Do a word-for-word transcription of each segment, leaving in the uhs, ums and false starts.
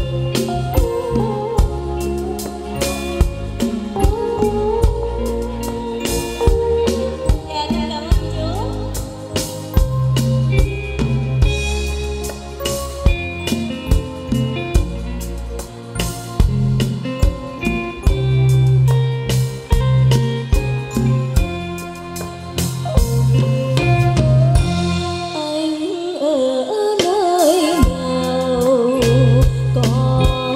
Anh ở nơi nào có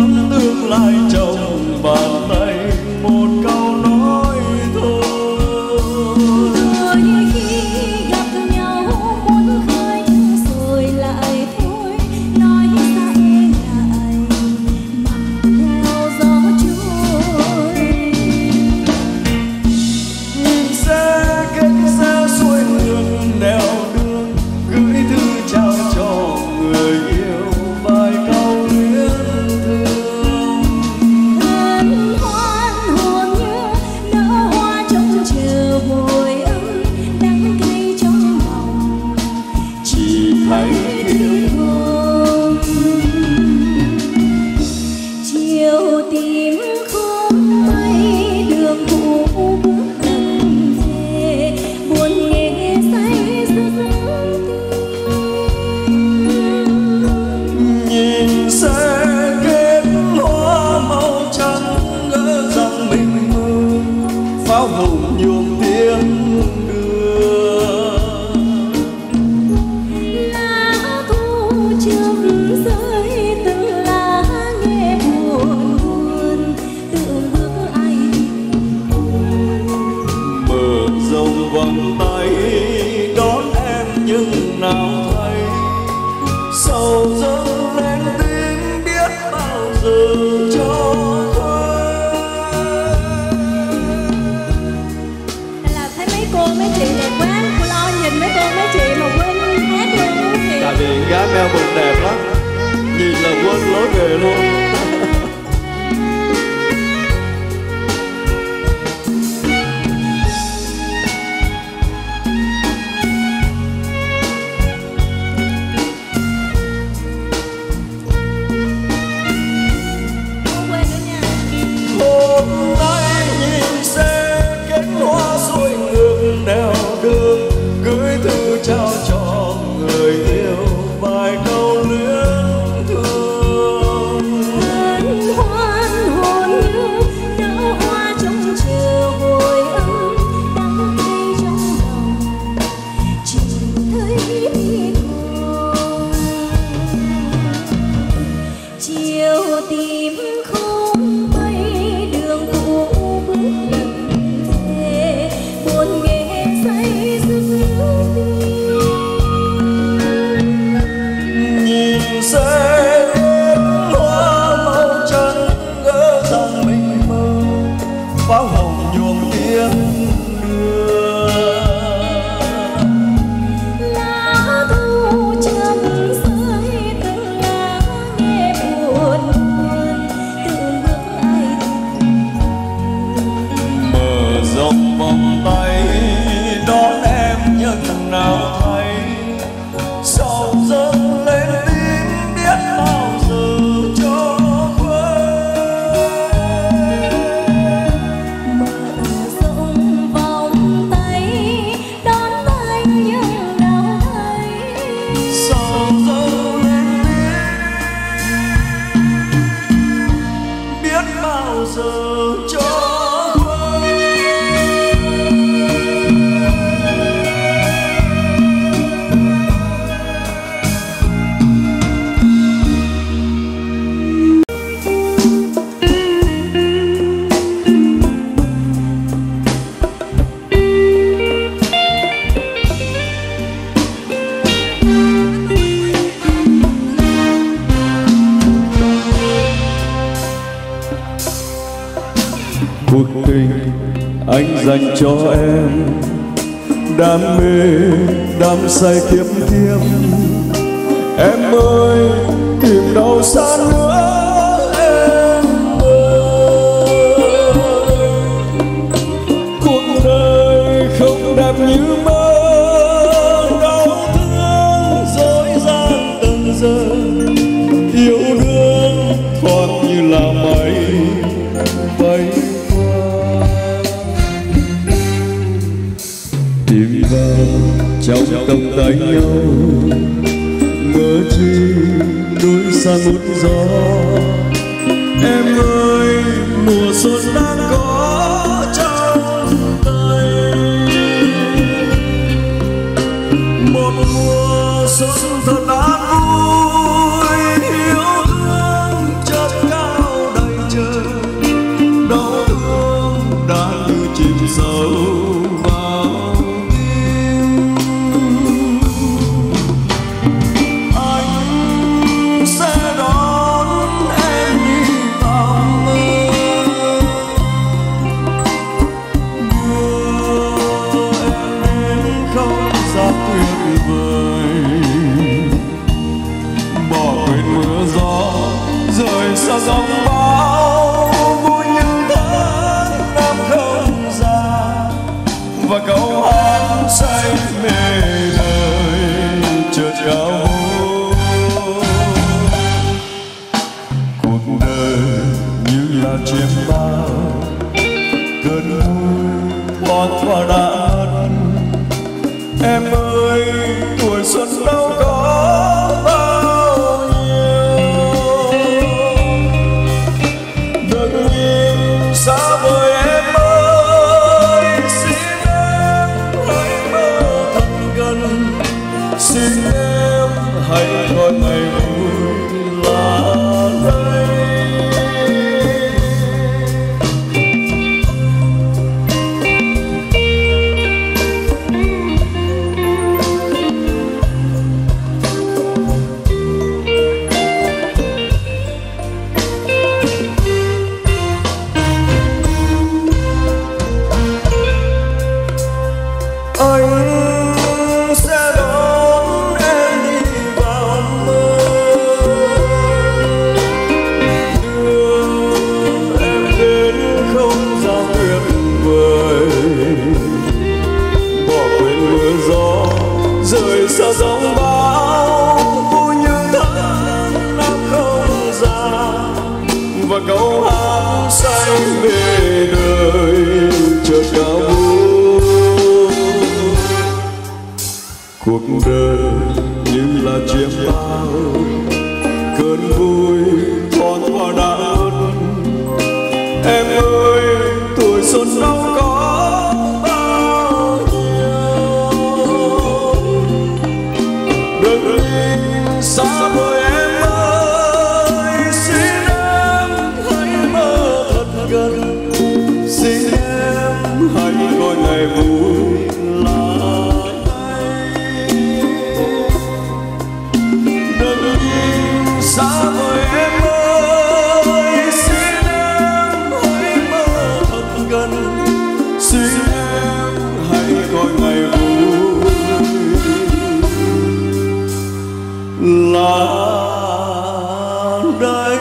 ngắm tương lai trong bàn tay, một câu nói thôi. Vừa như khi gặp nhau muốn khơi rồi lại thôi, nói ra e ngại mặc theo gió trôi. Nhìn xe kết xe xuôi ngược nẻo đường, gửi thư trao cho người yêu vài câu luyến thương. Hân hoan hồn như nở hoa trông chờ hồi ức, đắng cay trong lòng Chỉ thấy yêu thương. Chiều tìm khóm mây đường cũ bước lần về, buồn nghe say giấc nhìn xe kết hoa màu trắng, ngỡ rằng mình mơ pháo hồng nhuộm tiếng đưa. lá thu chớp rơi từng lá nghe buồn buồn, từng bước ai Mở rộng vòng tay đón em nhưng nào thấy sầu dâng lên tim biết bao giờ cho thôi. là thấy mấy cô mấy chị đẹp quá, cô lo nhìn mấy cô mấy chị mà quên hát luôn thì Tại vì gái Melbourne đẹp lắm, nhìn là quên lối về luôn. không quên nữa nha. Hôm nay nhìn xe kết hoa xuôi ngược nẻo đường, gửi thư trao cho người yêu vài câu luyến thương. Hân hoan hồn như nở hoa trông chờ hồi ức, đắng cay trong lòng chỉ thấy bi thương. Chiều tìm khóm mây đường cũ bước lần về, buồn nghe say giấc Nhìn xe kết hoa màu trắng, ngỡ rằng mình mơ pháo hồng nhuộm tiếng đưa. lá thu chớp rơi từng lá nghe buồn buồn, từng bước ai Mở rộng vòng tay đón em nhưng nào thấy sầu dâng lên tim biết bao giờ cho quên. mở rộng vòng tay đón anh nhưng nào thấy Sầu dâng lên tim biết bao giờ cho quên. Cuộc tình anh dành cho em, đam mê đắm say tiếp tiếp. Em ơi tìm đâu xa nữa em ơi, cuộc đời không đẹp như mơ, đau thương dối gian từng giờ, yêu đương thoáng như là mây bay qua. Tìm vào trong tầm tay nhau, ngỡ chi đôi xa ngút gió. Em ơi mùa xuân đang có trong tay, một mùa xuân thật an vui, yêu thương chợt cao giông bão vui như tháng năm không già, và câu hát say mê đời chợt cao vút. Cuộc đời như là chiêm bao, cơn vui thoáng qua đã mất. Em ơi tuổi xuân đâu có bao nhiêu, đừng nhìn xa vời em ơi. Xin em hãy mơ thật gần, xin em hãy coi ngày vui là đây. Anh sẽ đón em đi vào mơ, đưa em đến không gian tuyệt vời, bỏ quên mưa gió rời xa giông bão, vui như tháng năm không già, và câu hát say mê đời chợt cao vút. Cuộc đời như là chiêm bao, cơn vui thoáng qua đã mất. Em ơi tuổi xuân đâu có bao nhiêu, đừng nhìn xa vời em ơi. Xin em hãy mơ thật gần, xin em hãy coi ngày vui là xa vời em ơi. Xin em hãy mơ thật gần, xin em hãy coi ngày vui là đây.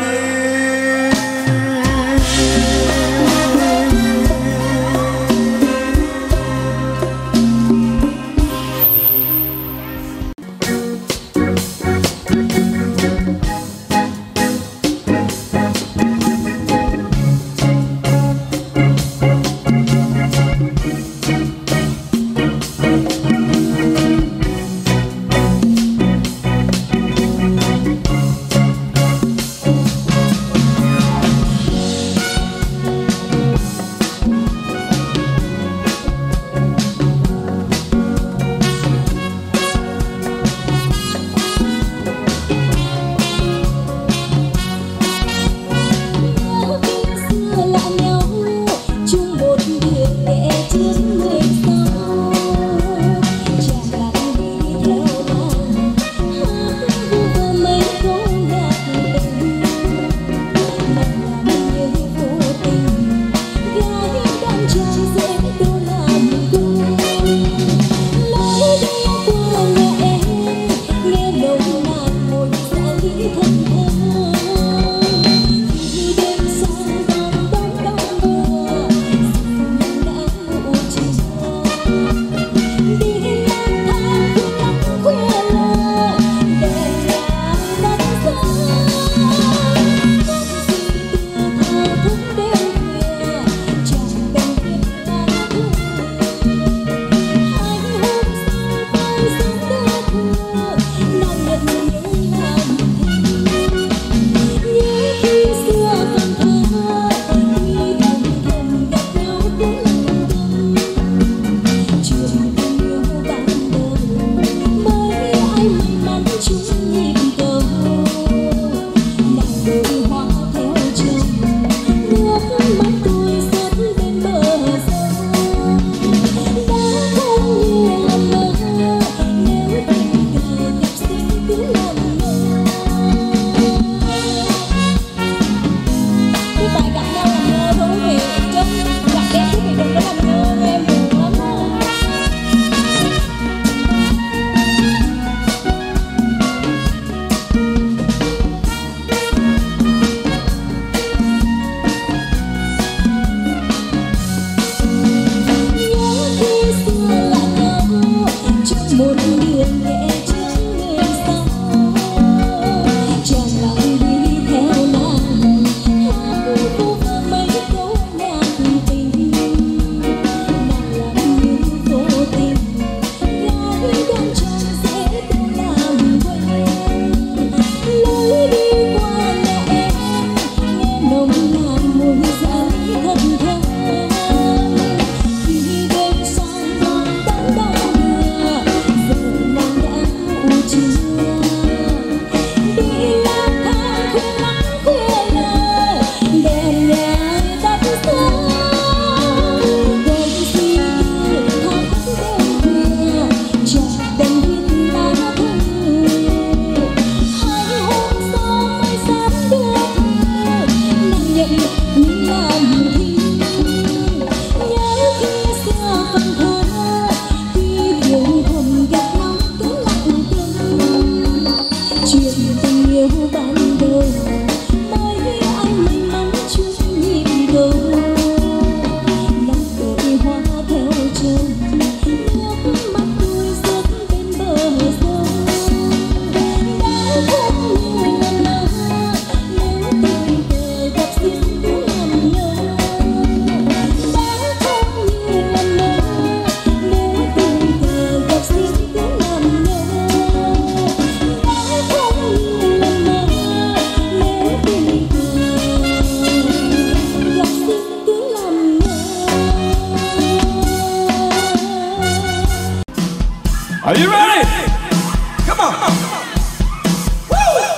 Are you ready? Come on. Woo!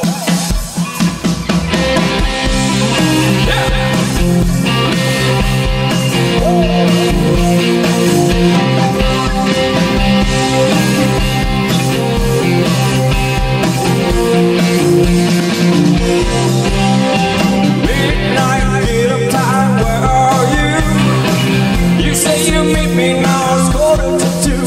Yeah. Midnight, get up time, where are you? You say you meet me now, it's quarter to two.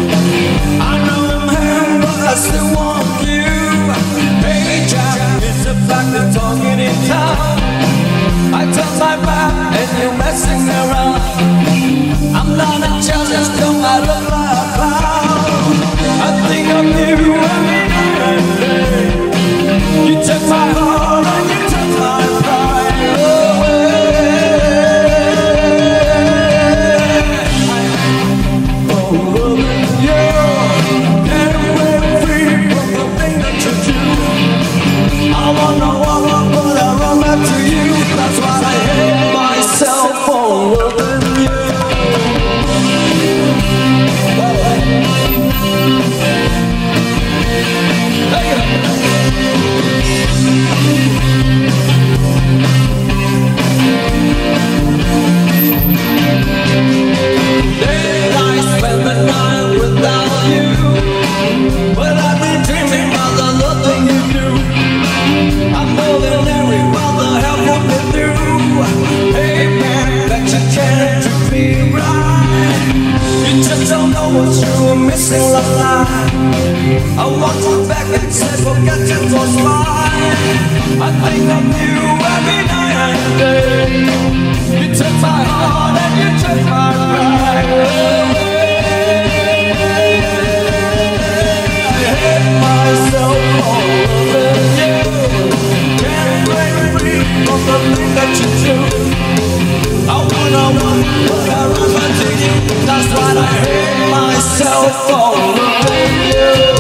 I still want you. Hey Jack, it's a fact that talking in town. I turn my back and you're messing around. I'm not a challenge, don't I look like a clown? I think of you every night and day. You took my heart and you took my pride away. Oh, loving you. I wanna walk, but I run back to you. That's why I hate myself for loving you. Did I spend the night without you? But I've been dreaming about the love that you do. I'm more than every mother help what they do. Hey man, that you can't treat me right. You just don't know what you were missing the line. I want you back and said forget it was mine. I think of you every night and day. You took my heart and you took my pride away. I hate myself for loving you. From the thing that you do, I wanna walk, but I run back to you. That's why I hate myself for loving you.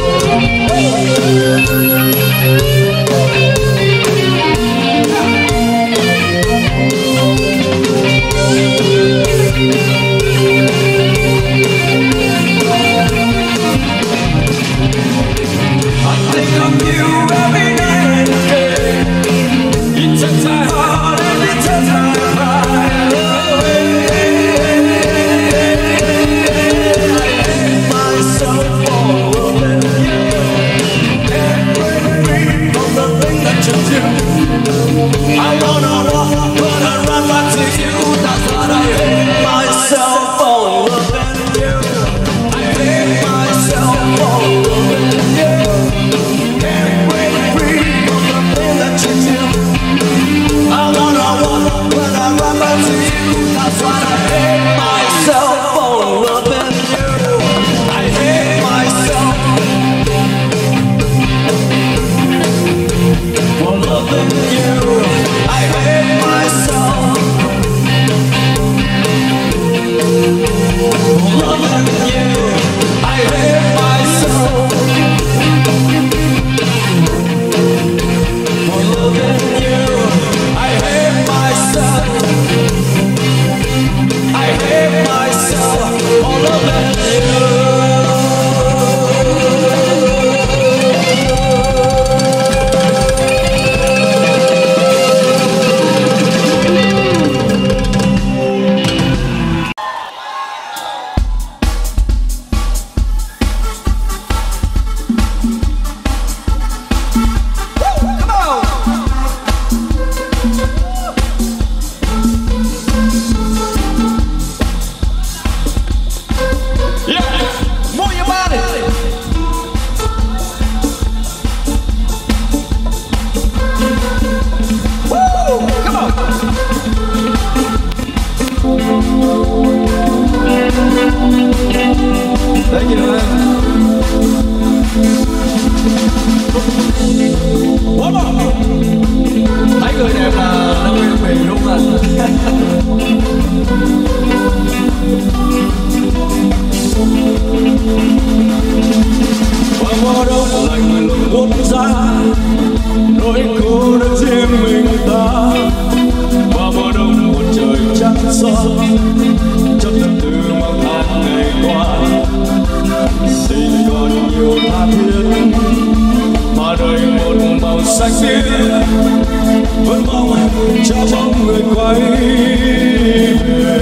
buốt giá, nỗi cô đơn riêng mình ta. Và mùa đông một trời trắng xóa, cho tâm tư mang tháng ngày qua. Tình còn nhiều tha thiết, mà đời một màu xanh biếc. Vẫn mong cho bóng người quay về.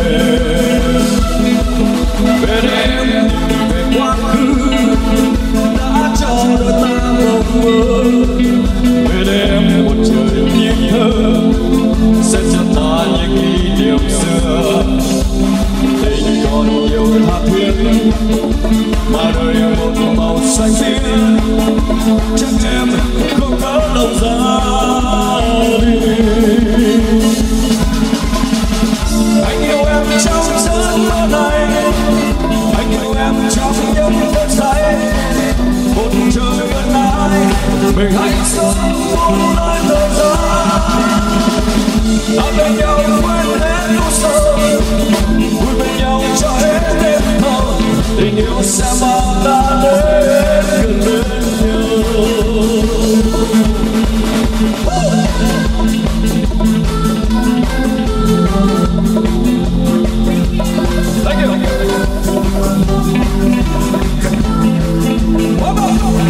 Về đêm, về quá khứ đã cho đôi ta mộng mơ. Về đêm một trời nhịp thơ sẽ cho ta những kỷ niệm xưa. Tình còn nhiều tha thiết, mà đời một màu xanh biếc. Chắc em không có lòng ra đi. Anh yêu em trong giấc mơ này, anh yêu em trong những phút giây. Một trời ân ái, mình hãy sống một lời thời gian. Ta bên nhau quên hết nỗi sầu, vui bên nhau cho hết đêm thâu. Tình yêu sẽ mang ta đến gần bên nhau. Thank you. One more.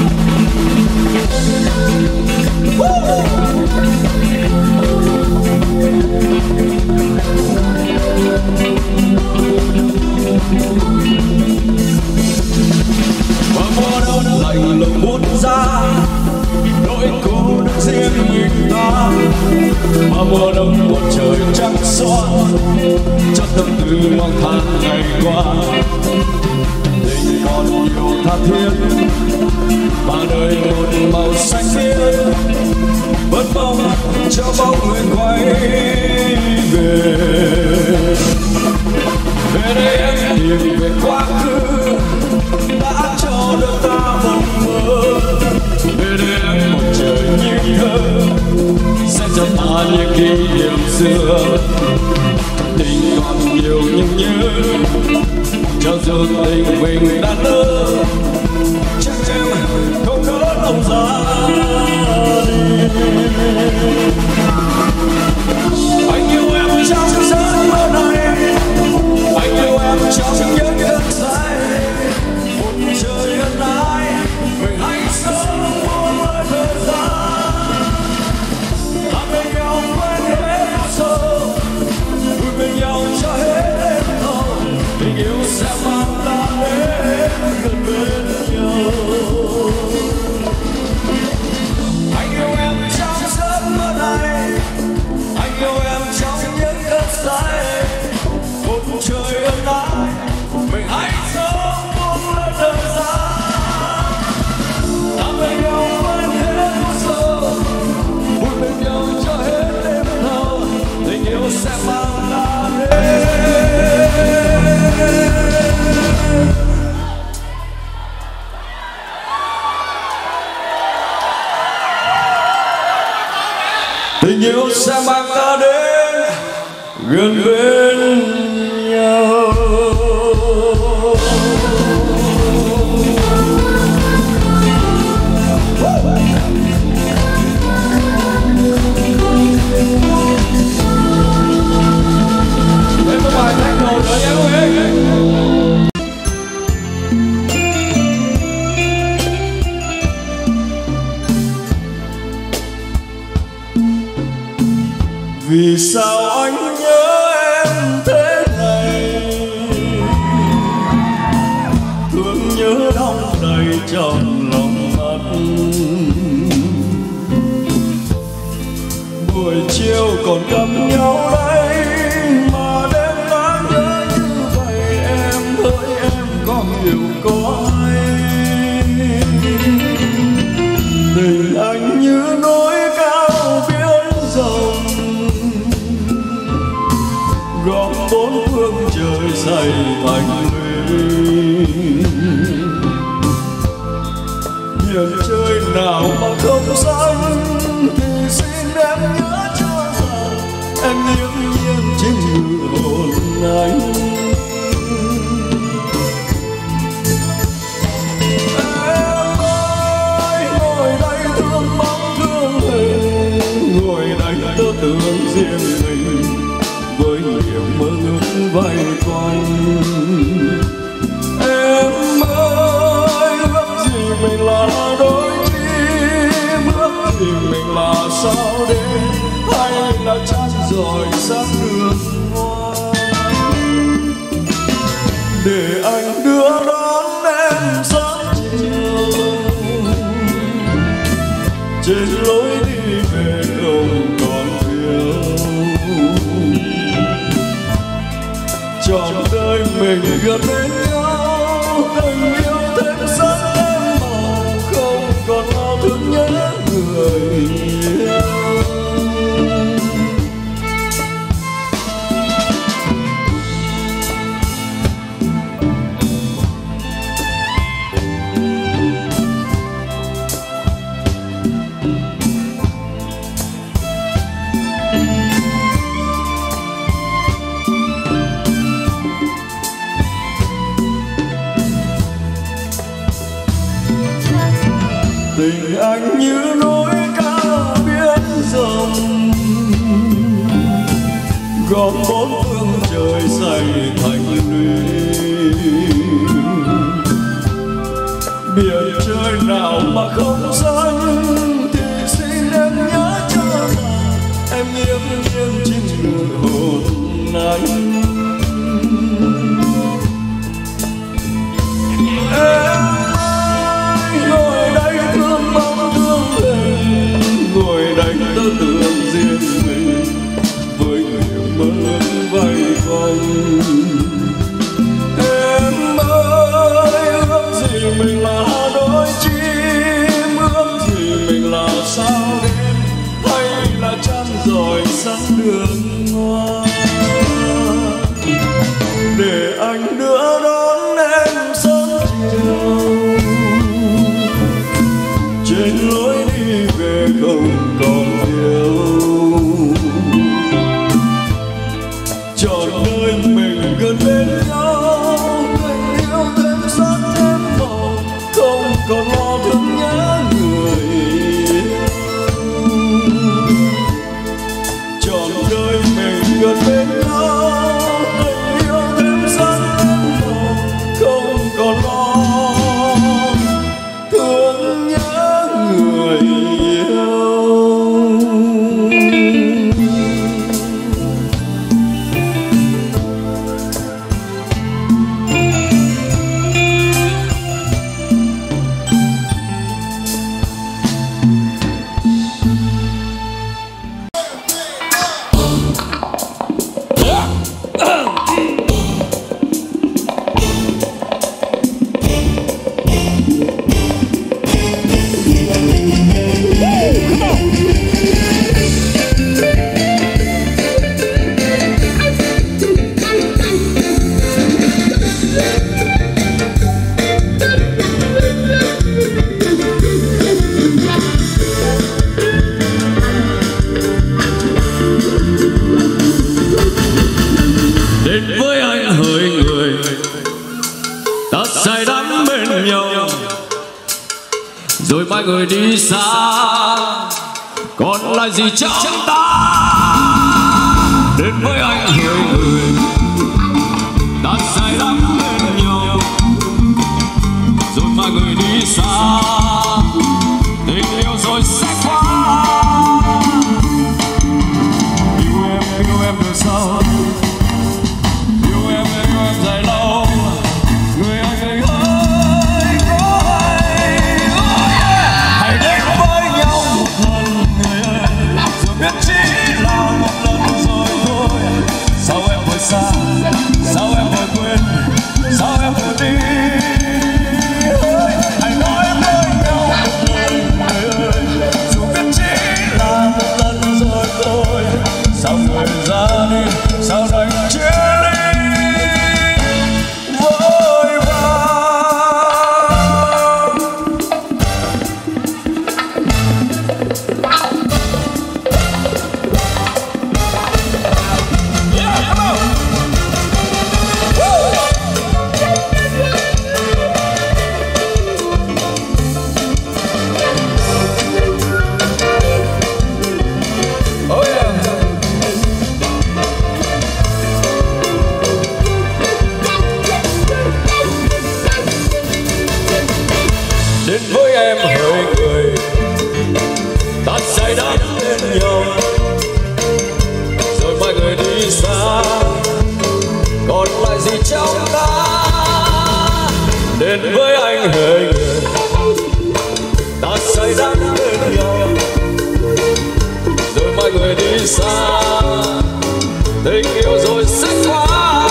Và mùa đông lạnh lùng buốt giá, nỗi cô đơn riêng mình ta. Mà mùa đông một trời trắng xóa, cho tâm tư mang tháng ngày qua. Tình còn nhiều tha thiết, mà đời một màu xanh biếc. Vẫn mong cho bóng người quay về. Về đây em tìm về quá khứ đã cho đôi ta mộng mơ. Về đây em một trời như thơ sẽ cho ta những kỷ niệm xưa. Tình còn nhiều nhưng nhớ, cho dù tình mình đã lỡ. Chắc em không nỡ lòng ra đi. Anh yêu em trong giấc mơ này, anh yêu em trong những cơn say. Một trời ân ái, mình hãy sống một lời thời gian. Ta bên nhau quên hết nỗi sầu, vui bên nhau cho hết đêm thâu. Tình yêu sẽ mang ta đến gần bên nhau. Anh yêu em trong giấc mơ này, anh yêu em trong những cơn say. Một trời ân ái, mình hãy sống một lần thời gian. Ta bên nhau quên hết nỗi sầu, vui bên nhau cho hết đêm thâu. Tình yêu sẽ mang ta đến. Tình yêu sẽ mang ta đến gần bên nhau. Em có bài thách đồ đợi em không ấy. Vì sao anh nhớ em thế này, thương nhớ đong đầy trong lòng mắt. Buổi chiều còn gặp nhau đây, mà đêm đã nhớ như vậy. Em hỡi em có hiểu có hay, tình anh như núi cao biển rộng, gom bốn phương trời dày thành lũy. Biển trời nào mà không xanh, thì xin em nhớ cho rằng em nghiêng nghiêng trên ngự hồn anh. Em ơi ngồi đây quanh. Em ơi, ước gì mình là đôi chim, ước gì mình là sao đêm, hay là chán rồi sắc đường hoa. Để anh đưa đón em sáng chiều, trên lối đi về không còn phiêu. Trọn đời mình gần bên nhau, tình yêu thêm sắc thêm màu, không còn lo thương nhớ người yêu. Tình anh như núi cao biển rộng, gom bốn phương trời xây thành lũy. Biển trời nào mà không xanh, thì xin em nhớ cho rằng em nghiêng nghiêng trên người hồn anh. Tưởng riêng mình với niềm mơ vây quanh. Em ơi, ước gì mình là đôi chim, ước gì mình là sao đêm, hay là chán rồi sáng đường hoa. Để anh đưa đón em sớm chiều, trên lối đi về không còn yêu. Trọn đời mình gần bên nhau, tình yêu thêm sắc thêm màu, không còn lo thương nhớ người yêu. Trọn đời mình gần bên nhau, tình yêu thêm sắc thêm màu, không còn lo thương nhớ người yêu. Rồi mai người đi xa, còn lại gì trong ta. Đến với anh người người ta say đắm bên nhau. Rồi mai người đi xa, tình yêu rồi sẽ qua. Yêu em, yêu em từ sau, yêu em, yêu em dài lâu. Người anh người ơi, biết chỉ là một lần rồi thôi. Sao em vội xa, sao em vội quên, sao em vội đi. Hãy nói với nhau một lời, người ơi. Dù hỡi người, ta say đắm bên nhau. Rồi mọi người đi xa, tình yêu rồi sẽ qua.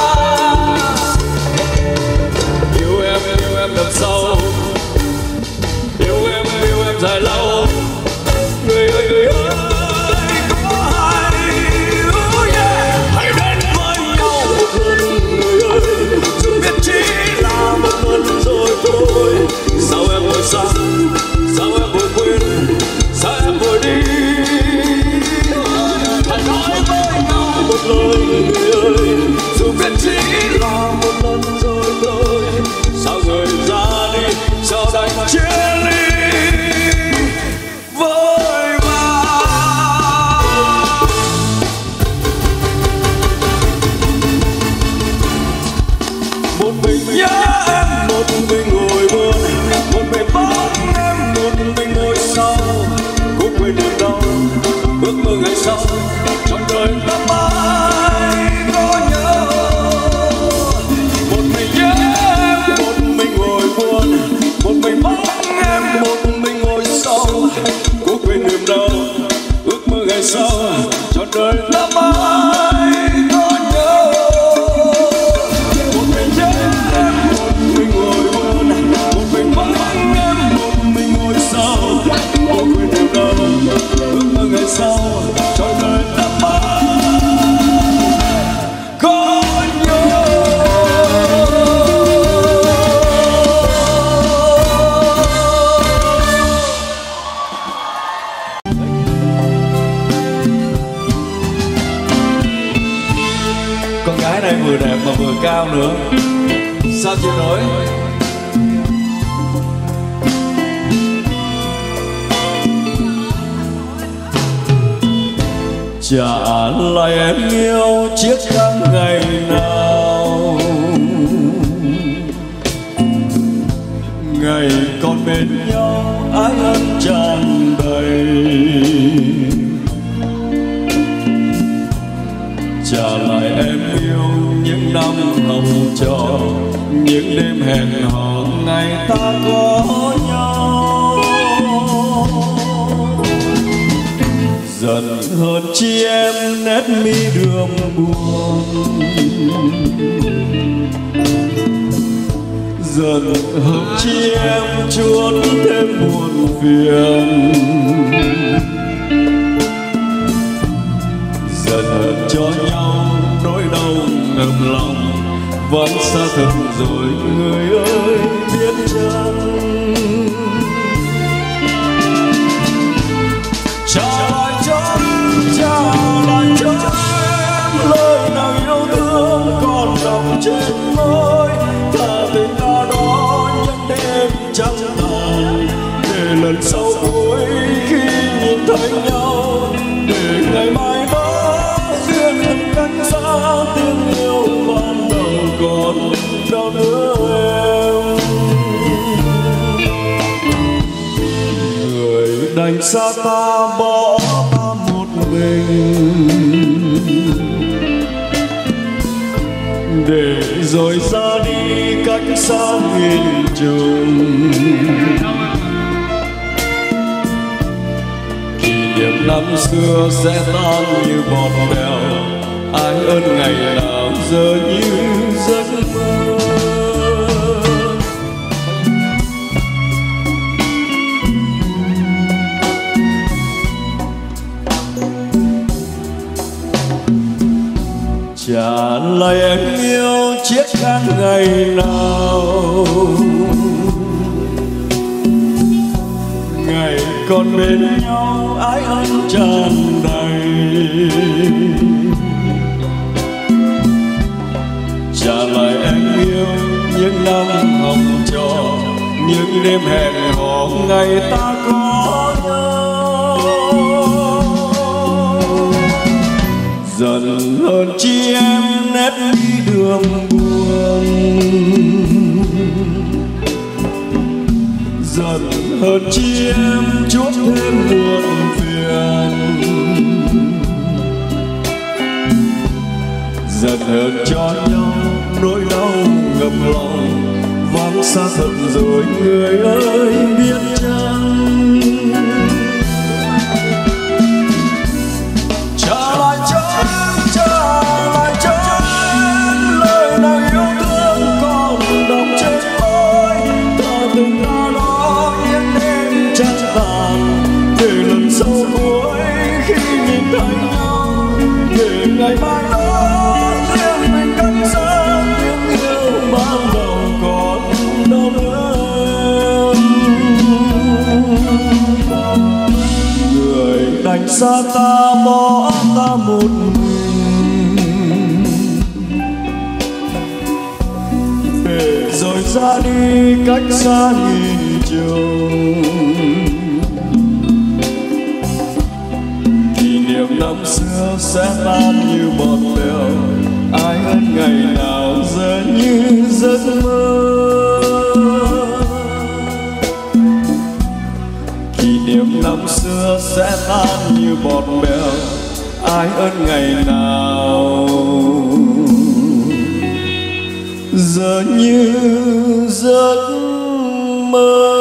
Yêu em, yêu em đằng sau, yêu em, yêu em dài lâu. Người ơi, người ơi, có ai, oh yeah, hãy đến với nhau một lần người ơi. Dù biết chỉ là một lần rồi thôi. Sao em vội xa, sao em vội quên, sao em vội đi. Hãy nói với nhau một lời người ơi. Dù biết chỉ là một lần rồi thôi. Sao người ra đi, sao đành chia ly vội vã. Một mình nhớ em, một mình ngồi buồn, một mình bóng em, một mình ngồi sau. Cố quên đường đau, ước mơ ngày sau, trong đời ta mãi có nhớ. Một mình nhớ em, một mình ngồi buồn, một mình bóng em, một mình ngồi sau. Cố quên đường đau, ước mơ ngày sau, trong đời ta mãi có nhớ. Một mình nhớ em, một mình ngồi buồn, một mình bóng em, một mình ngồi sau. Cố quên đường đau, ước mơ ngày sau, trong đời ta mãi có nhớ. Con gái này vừa đẹp mà vừa cao nữa, sao chịu nổi. Trả lại em yêu chiếc khăn ngày nào, ngày còn bên nhau ái ân tràn đầy. Trả lại em yêu những năm hồng tròn, những đêm hẹn hò ngày ta có nhau. Dần hơn chi em nét mi đường buồn, dần hơn chi em chuốt thêm buồn phiền. Dần hơn cho nhau nỗi đau ngầm lòng, vẫn xa thật rồi người ơi biết chăng. Trả lại cho, trả lại cho em lời nào yêu thương còn đọng trên môi. Thà tình ta đó những đêm trăng tàn, để lần sau cuối khi nhìn thấy nhau, để ngày mai đó duyên lần cách xa. Tiếng yêu ban đầu còn đâu nữa em. Người đành xa ta bỏ ta một mình, để rồi ra đi cách xa nghìn trùng. Kỷ niệm năm xưa sẽ tan như bọt bèo, ai ơn ngày nào giờ như giấc mơ. Trả lại em yêu chiếc khăn ngày nào, ngày còn bên nhau ái ân tràn đầy. Trả lại em yêu những năm hồng tròn, những đêm hẹn hò ngày ta có nhau. Dần hơn chi em nét đi đường buồn, dần hơn chi em chuốc thêm buồn phiền. Dần hơn cho nhau nỗi đau ngập lòng, vắng xa thật rồi người ơi biết chăng. Trả lại cho em, trả lại cho em lời nào yêu thương còn đọng trên môi. Ta từng ta đó những đêm trăng vàng, để lần sau cuối khi nhìn thấy nhau, để ngày mai đó riêng mình cách xa tiếng yêu ban đầu còn đâu nữa. Người đành xa ta bỏ ta một mình, để rồi ra đi cách xa nghìn trùng. Kỷ niệm năm xưa sẽ tan như bọt bèo, ai hơn ngày nào giờ như giấc mơ. Kỷ niệm năm xưa sẽ tan như bọt bèo, ai ơn ngày nào giờ như giấc mơ.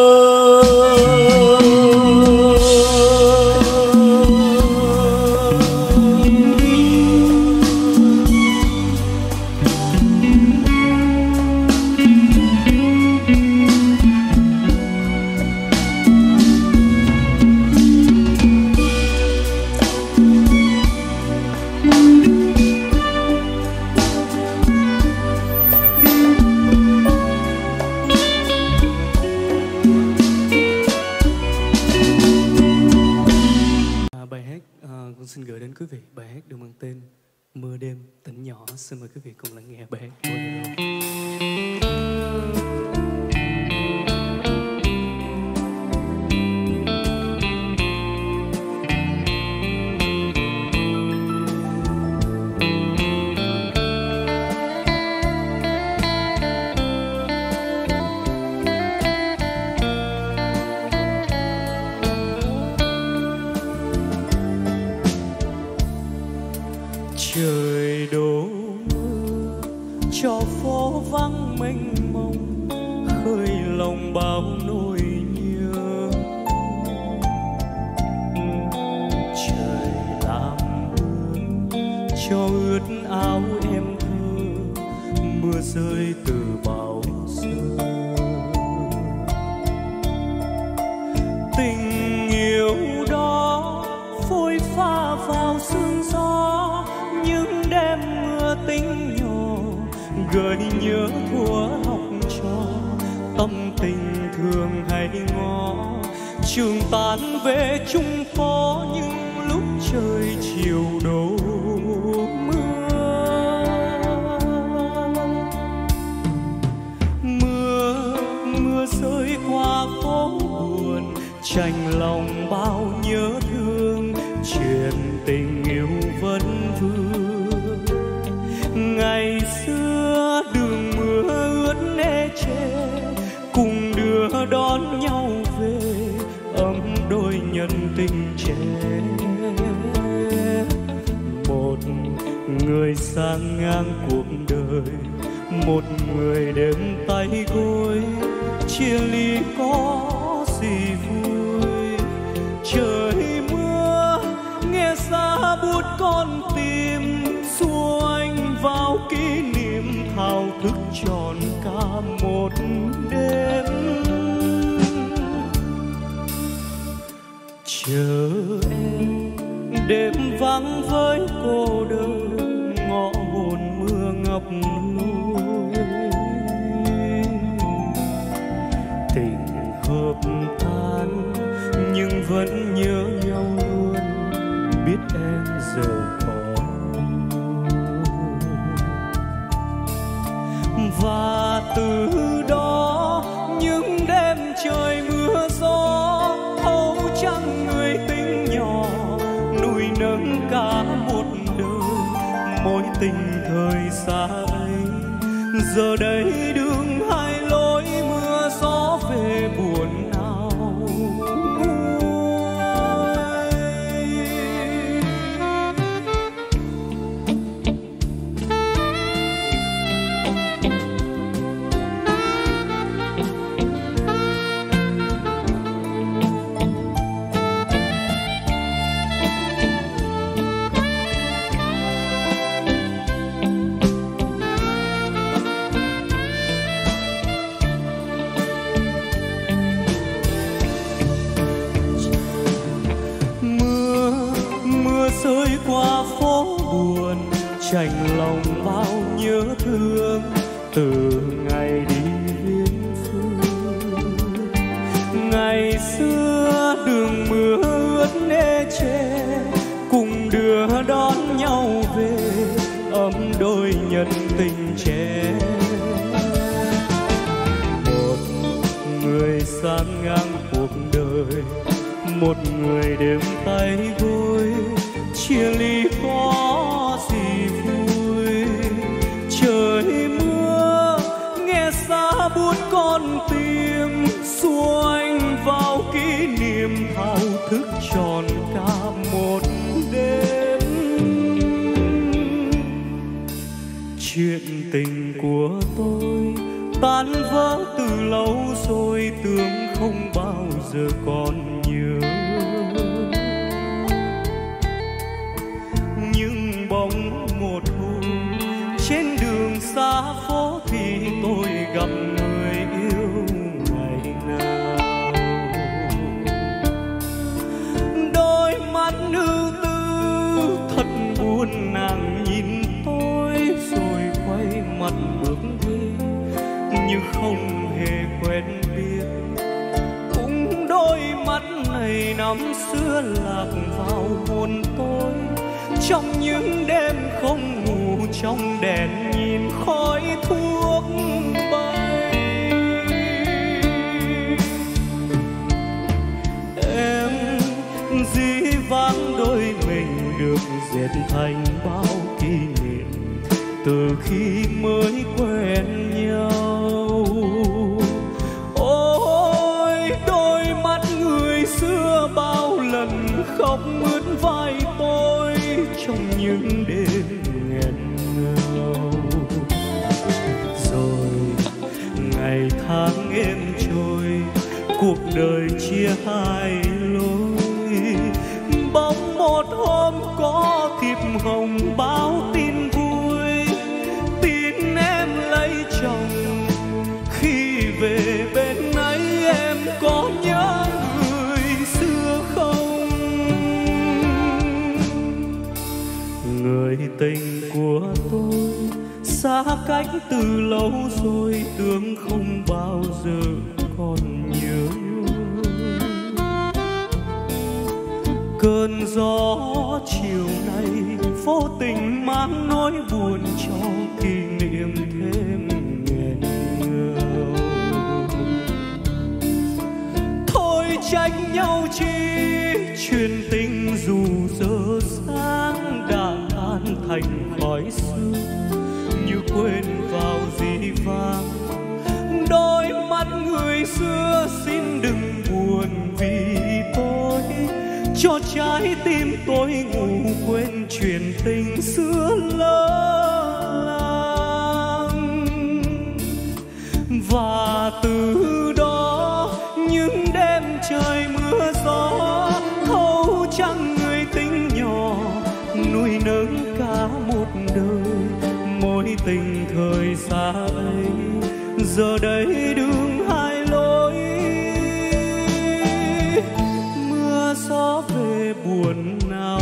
Xin gửi đến quý vị bài hát được mang tên Mưa Đêm Tỉnh Nhỏ. Xin mời quý vị cùng lắng nghe bài hát Bolero. Trời đổ mưa cho phố vắng mênh mông, khơi lòng bao nỗi nhớ. Trời làm mưa cho ướt áo em thơ, mưa rơi từ bao giờ. Tình yêu đó phôi pha vào sương gió, những đêm mưa tính nhỏ gợi nhớ thuở học trò. Tâm tình thường hay ngó trường tán về chung phố, những lúc trời chiều đổ mưa. Mưa mưa rơi qua phố buồn, chạnh lòng bao nhớ thương. Chuyện tình yêu vẫn vương, ngày xưa đường mưa ướt ê chê, cùng đưa đón nhau về ấm đôi nhân tình trẻ. Một người sang ngang cuộc đời, một người đêm tay gối, chia ly có gì vui. Trời mưa nghe xa buốt con tim, xua anh vào kỷ niệm thao thức tròn cả một đêm. Chờ em đêm vắng với cô đơn, ngõ hồn mưa ngập núi. Tình hợp tan nhưng vẫn nhớ nhau luôn, biết em giờ còn. Và từ đó những đêm trời mưa gió, thấu trăng người tình nhỏ nuôi nấng cả một đời. Mối tình thời xa ấy giờ đây đường hai lối, mưa gió về buồn nào. chạnh lòng bao nhớ thương từ ngày đi viễn phương. Ngày xưa đường mưa ướt ê chê, cùng đưa đón nhau về ấm đôi nhân tình trẻ. Một người sang ngang cuộc đời, một người đêm tay gối, chia ly có gì vui. Trời mưa nghe xa buốt con tim, xua anh vào kỷ niệm thao thức tròn cả một đêm. Chuyện tình của tôi tan vỡ từ lâu rồi, tưởng không bao giờ còn nhớ. Nhưng bỗng một hôm trên đường xa phố thì tôi gặp người yêu ngày nào. Đôi mắt ưu tư thật buồn, nàng nhìn tôi rồi quay mặt bước đi như không hề quen biết. Cũng đôi mắt này năm xưa lạc vào hồn tôi, trong những đêm không ngủ, trong đèn nhìn khói thuốc bay. Em dĩ vãng đôi mình được dệt thành bao kỷ niệm từ khi mới quen nhau. Ôi đôi mắt người xưa bao lần khóc mướt vai tôi trong những đêm nghẹn ngào. Rồi ngày tháng êm trôi, cuộc đời chia hai lối. Bỗng một hôm có thiệp hồng báo tin vui, tin em lấy chồng. Khi về bên ấy em có nhớ người xưa không? Người tình của tôi xa cách từ lâu rồi, tưởng không bao giờ còn nhớ. Cơn gió chiều nay vô tình mang nỗi buồn cho kỷ niệm thêm nghẹn ngào. Thôi trách nhau chi, chuyện tình dù giờ sáng đã tan thành khói sương, như quên vào dĩ vãng. Đôi mắt người xưa xin đừng buồn vì tôi, cho trái tim tôi ngủ quên chuyện tình xưa lỡ làng. Và từ đó những đêm trời mưa gió, thâu trăng người tính nhỏ nuôi nấng cả một đời. Mối tình thời xa ấy giờ đây đường hai lối, mưa gió về buồn nào.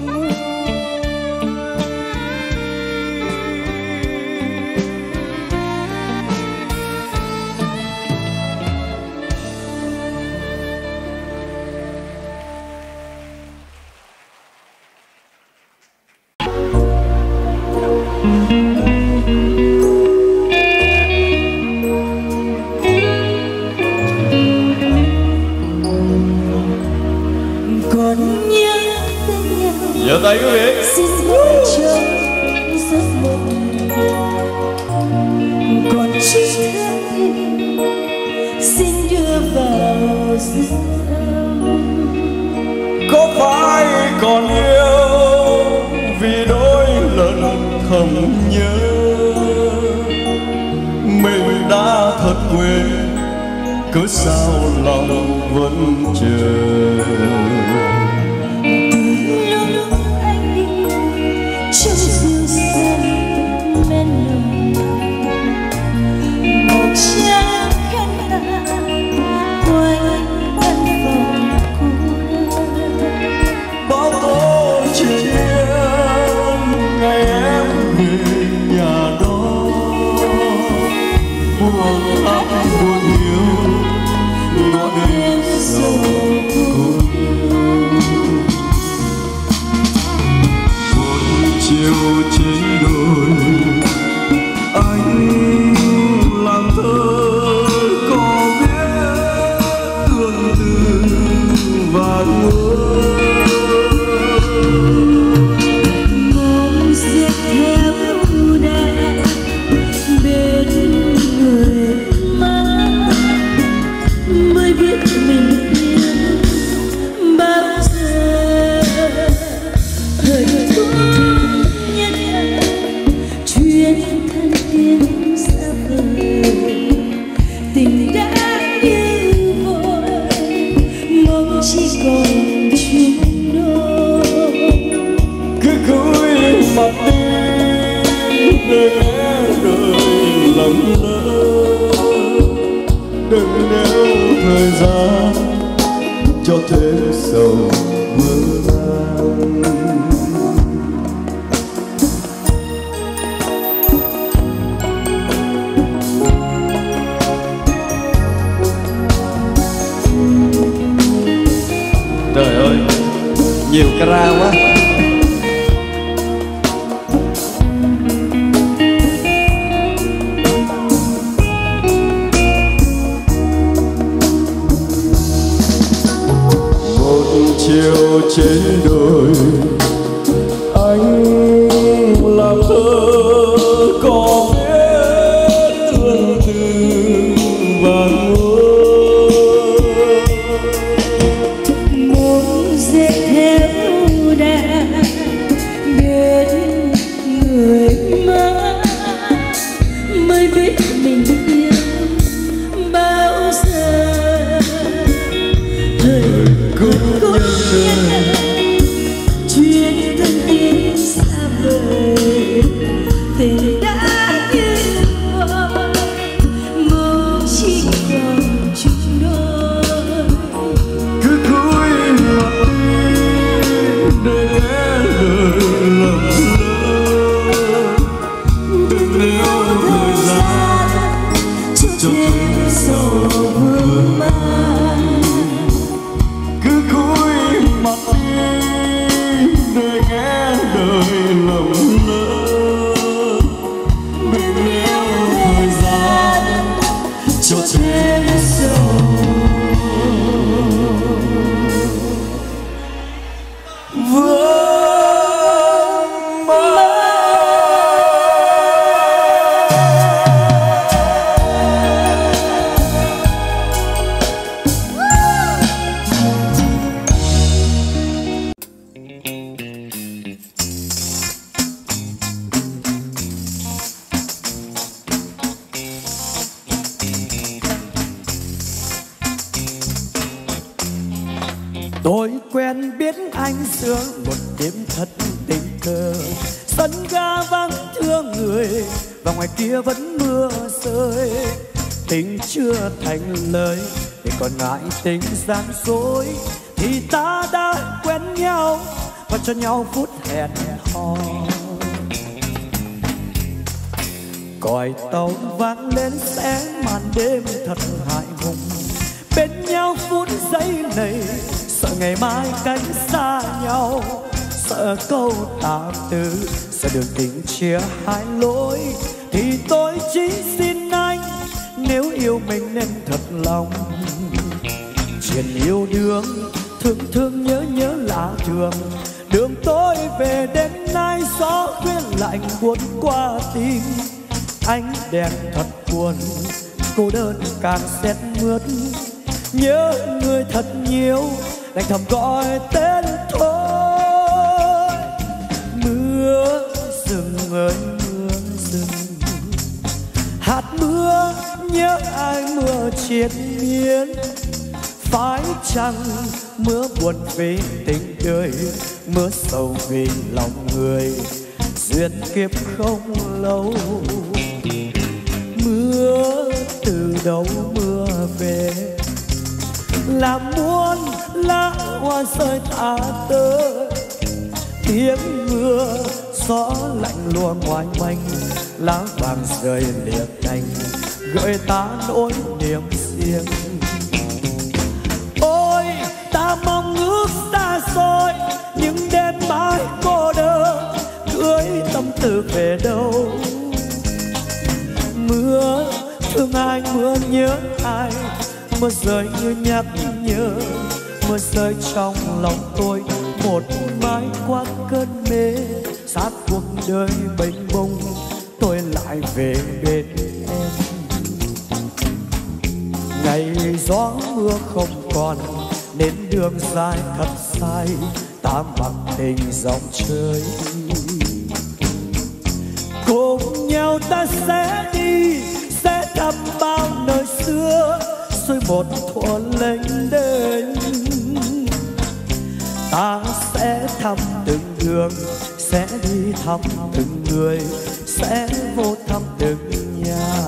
Giơ tay quý vị. Xin hãy cho giấc mộng còn chi thương tình, xin đưa vào giấc mơ. Có phải còn yêu vì đôi lần thầm nhớ, mình đã thật quên cớ sao lòng vẫn chờ. Bao tố chuyện ngày em vàng mưa. Mong sẽ theo đà bên người mà mới biết mình yêu bao giờ. Thời phút nhất chuyến thân tiếng xa vời, tình đã như vội mong chỉ còn chung đôi. Cứ cúi mặt đi để đời lầm lỡ, đừng nếu thời gian cho thêm sầu mơ man. Trời ơi, nhiều cara quá. Một chiều trên đồi anh làm thơ có biết tương tư vàng mưa. Muốn dệt theo đà bên người mà mới biết mình yêu bao giờ. Thời cũng nhân chuyến thân tiếng xa vời, tình đã như vội mong chỉ còn chung đôi. Cứ cúi mặt đi để đời lầm lỡ, đừng nếu thời gian cho thêm sầu vương man. cứ cúi mặt đi để nghe đời lầm lỡ, đừng nếu thời gian cho thêm sầu vương man. Tôi quen biết anh sướng một đêm thật tình cờ, sân ga vắng thương người và ngoài kia vẫn mưa rơi. Tình chưa thành lời để còn ngại tình gian dối, thì ta đã quen nhau và cho nhau phút hẹn hò. Còi tàu vang lên sẽ màn đêm thật hại hùng, bên nhau phút giây này sợ ngày mai cách xa nhau, sợ câu tà từ, sợ đường tình chia hai lối. Thì tôi chỉ xin anh nếu yêu mình nên thật lòng, chuyện yêu đương thương thương nhớ nhớ lạ thường. Đường tôi về đêm nay gió khuyên lạnh buốt qua tim, ánh đèn thật buồn, cô đơn càng rét mướt. Nhớ người thật nhiều, đành thầm gọi tên thôi. Mưa rừng ơi mưa rừng, hạt mưa nhớ ai mưa triền miên. Phải chăng mưa buồn vì tình đời, mưa sầu vì lòng người, duyên kiếp không lâu. Mưa từ đâu mưa về, làm muôn lá hoa rơi tả tơi. Tiếng mưa gió lạnh lùa ngoài manh, lá vàng rơi lìa cành, gợi ta nỗi niềm riêng. Ôi ta mong ước xa xôi, những đêm mãi cô đơn, gửi tâm tư về đâu. Mưa thương ai, mưa nhớ ai, mưa rơi như nhắc nhở, mưa rơi trong lòng tôi một mái qua cơn mê. Sát cuộc đời bênh bông tôi lại về bên em. Ngày gió mưa không còn nên đường dài thật dài, ta mặc tình dòng chơi. Cùng nhau ta sẽ đi, sẽ thăm bao nơi xưa, xuôi một thuở lênh đênh. Ta sẽ thăm từng đường, sẽ đi thăm từng người, sẽ vô thăm từng nhà.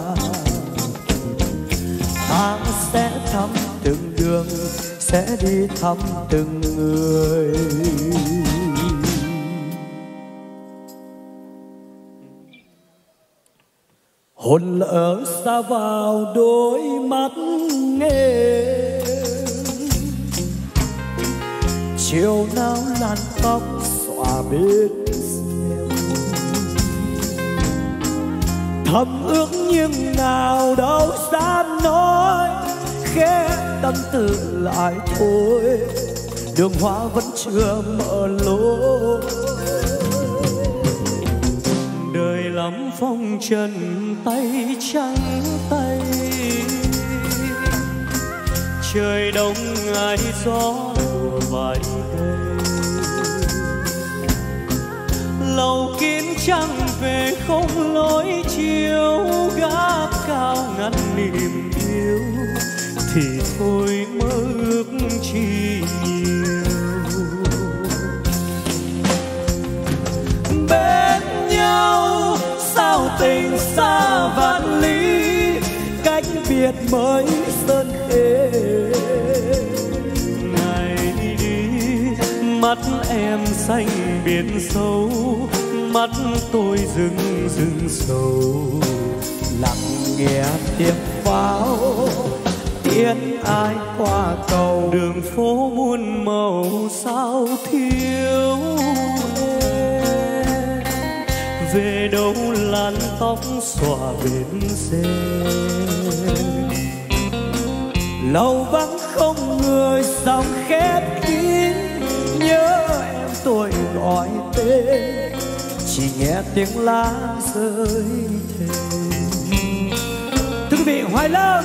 Ta sẽ thăm từng đường, sẽ đi thăm từng người. Hồn lỡ xa vào đôi mắt em, chiều nào làn tóc xõa bên xem. Thầm ước nhưng nào đâu dám nói, khẽ tâm tư lại thôi, đường hoa vẫn chưa mở lối. Đời lắm phong trần tay trắng tay, trời đông ai gió mùa vài cây. Lầu kín trăng về không lối chiếu, gác cao ngăn niềm yêu thì thôi mơ ước chi nhiều. Bên nhau sao tình xa vạn lý, cách biệt mới sơn khê. Ngày đi mắt em xanh biển sâu, mắt tôi rừng rừng sầu. Lặng nghe tiếng pháo tiễn ai qua cầu, đường phố muôn màu sao thiếu. Về đâu làn tóc xõa bên rèm, lâu vắng không người dòng khép kín. Nhớ em tôi gọi tên, chỉ nghe tiếng lá rơi thềm. Thưa quý vị, Hoài Lâm.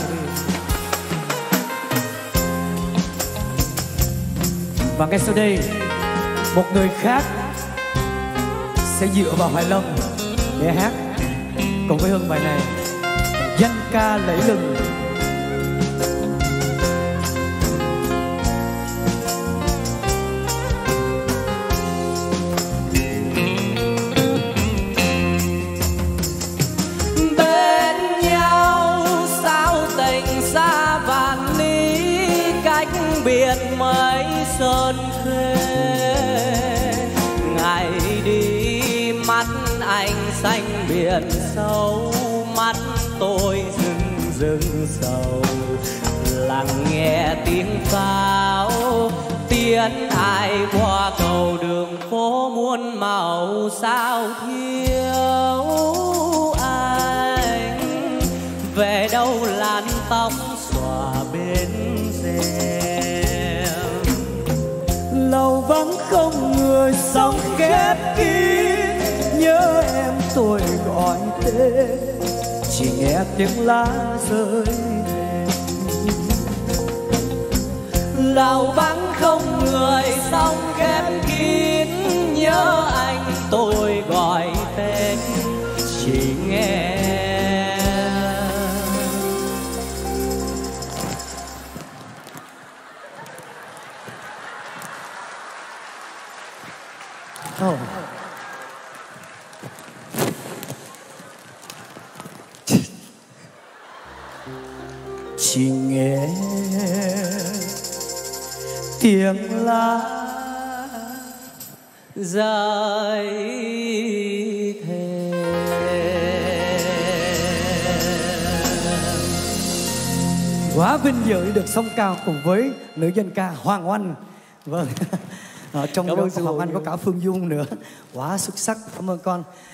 Và ngay sau đây một người khác sẽ dựa vào Hoài Lâm để hát cùng với Hưng bài này, danh ca lẫy lừng. Bên nhau sao tình xa vạn lý, cách biệt mấy sơn khê. Ngày đi mắt anh xanh biển sâu, mắt tôi rừng rừng sầu. Lặng nghe tiếng pháo tiễn ai qua cầu, đường phố muôn màu sao thiếu anh. Về đâu làn tóc xõa bên rèm, Lâu vắng không người sóng khép kín. Nhớ em tôi gọi tên, chỉ nghe tiếng lá rơi thềm. Lầu vắng không người sóng khép kín. Nhớ anh tôi gọi tên, chỉ nghe. Oh. Chỉ nghe tiếng lá rơi thềm. Quá vinh dự được song ca cùng với nữ danh ca Hoàng Oanh. Vâng. Ở trong đó Hoàng Oanh có cả Phương Dung nữa. Quá xuất sắc. Cảm ơn con.